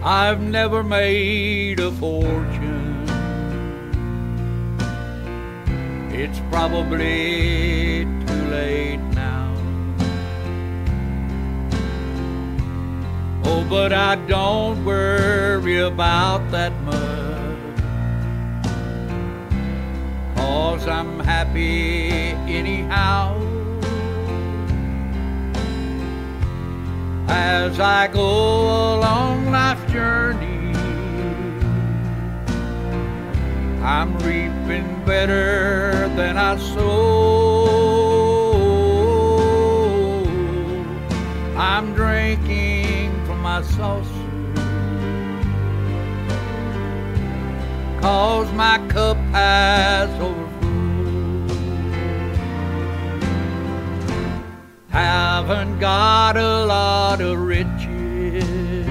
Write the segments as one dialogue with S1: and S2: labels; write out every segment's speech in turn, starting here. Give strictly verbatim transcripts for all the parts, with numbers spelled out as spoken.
S1: I've never made a fortune. It's probably too late now. Oh, but I don't worry about that much, 'cause I'm happy anyhow. As I go along life's journey, I'm reaping better than I sowed. I'm drinking from my saucer, 'cause my cup has overflowed. Haven't got a lot of riches.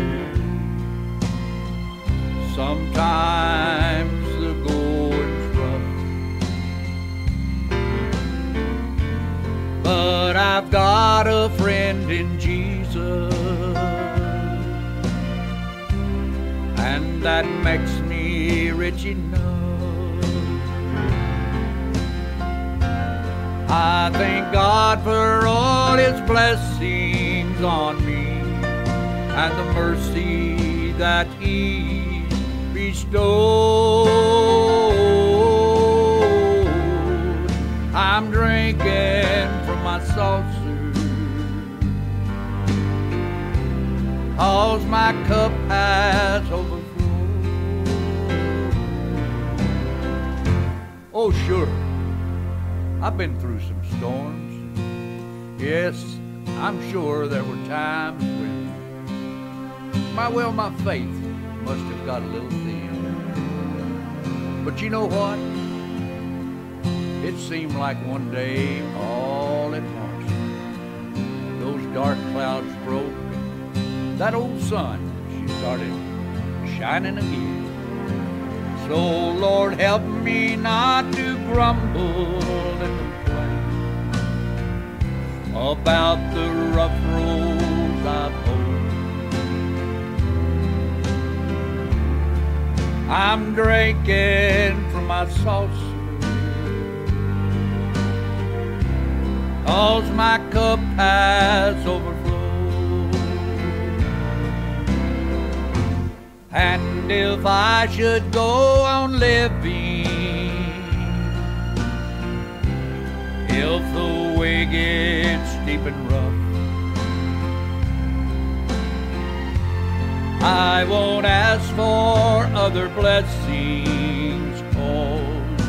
S1: Sometimes the going's rough, but I've got a friend in Jesus, and that makes me rich enough. I thank God for all His blessings on me and the mercy that He bestowed. I'm drinking from my saucer, 'cause my cup has overflowed. Oh, sure, I've been through some storms. Yes, I'm sure there were times when my, well, my faith must have got a little thin. But you know what? It seemed like one day, all at once, those dark clouds broke, that old sun, she started shining again. So Lord, help me not to grumble and complain about the rough roads I've holed. I'm drinking from my saucer, 'cause my cup has overflowed. And if I should go on living, if the way gets steep and rough, I won't ask for other blessings, 'cause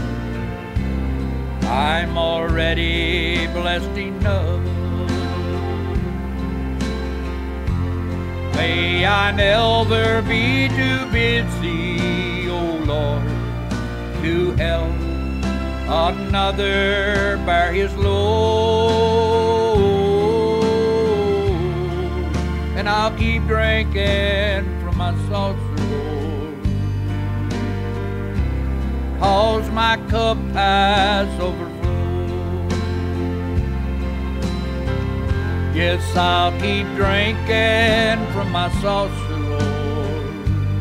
S1: I'm already blessed enough. May I never be too busy, oh Lord, to help another bear his load. And I'll keep drinking from my saucer, Lord, 'cause my cup has overflowed. Yes, I'll keep drinking from my saucer, Lord,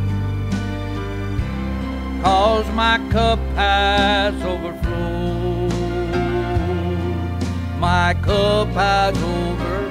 S1: 'cause my cup has overflowed. My cup has overflowed.